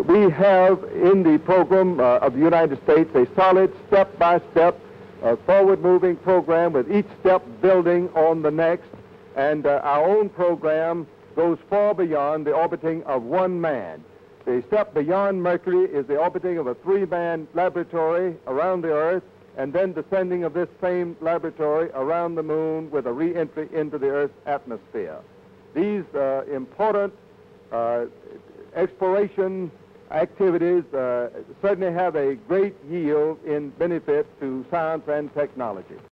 we have in the program of the United States a solid step-by-step forward-moving program with each step building on the next, and our own program goes far beyond the orbiting of one man. The step beyond Mercury is the orbiting of a three-man laboratory around the Earth, and then descending of this same laboratory around the Moon with a re-entry into the Earth's atmosphere. These important exploration activities certainly have a great yield in benefit to science and technology.